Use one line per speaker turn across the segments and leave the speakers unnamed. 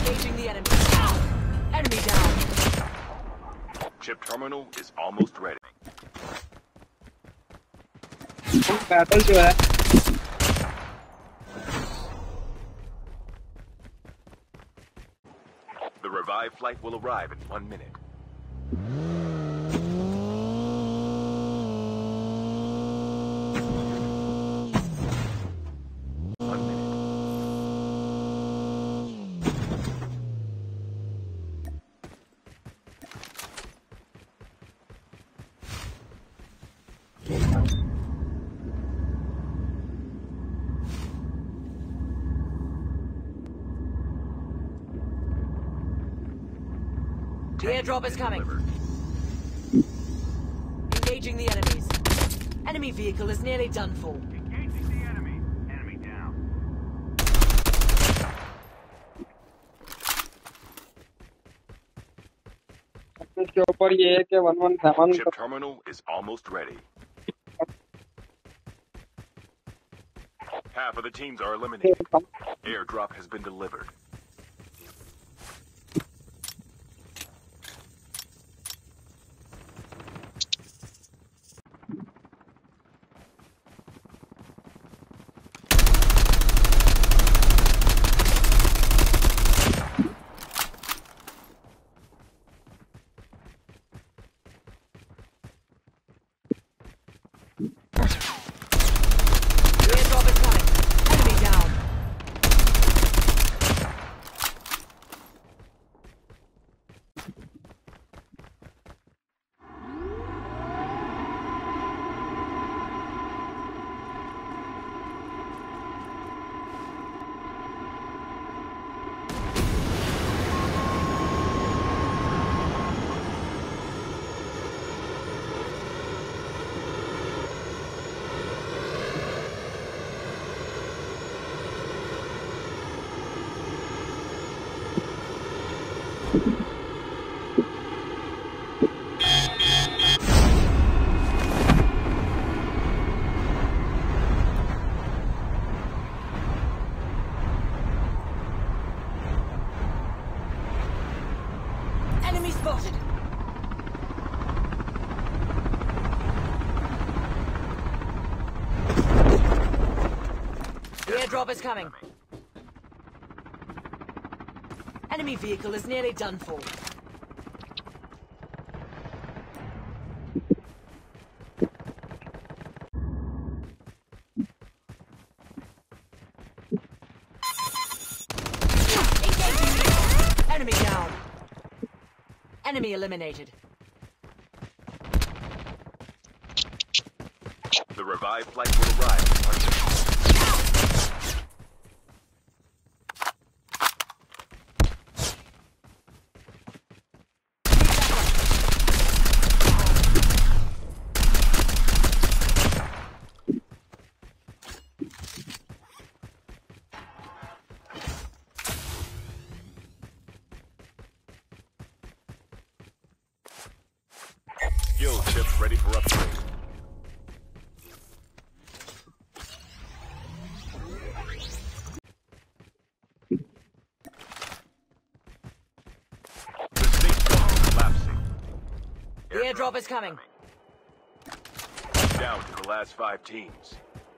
Engaging the enemy. Enemy down.
Chip terminal is almost ready.
Battle जो है
The revived flight will arrive in 1 minute.
The airdrop is coming. Engaging the enemies. Enemy vehicle is nearly done for.
Engaging the enemy. Enemy down.
इसके ऊपर ये है कि 117
Chip terminal is almost ready. Half of the teams are eliminated. Airdrop has been delivered.
The airdrop is coming. Enemy down. Enemy spotted. The airdrop is coming. Enemy vehicle is nearly done for. Engaging the enemy down. Enemy eliminated.
The revived flight will arrive in 1 minute. Skill chips ready for upgrade. The safe zone is collapsing.
The airdrop is coming.
Down to the last 5 teams.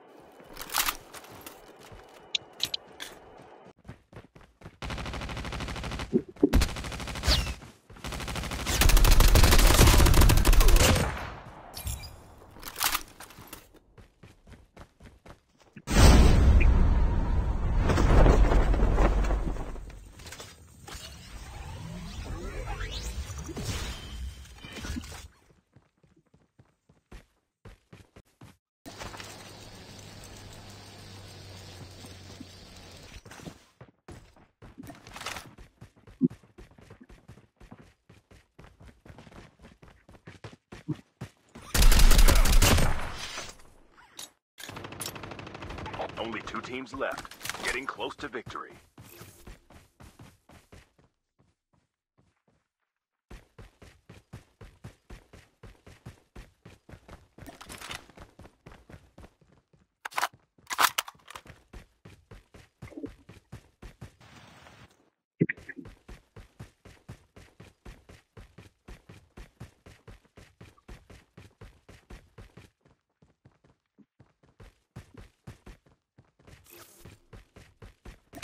Only 2 teams left, getting close to victory.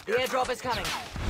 The airdrop is coming.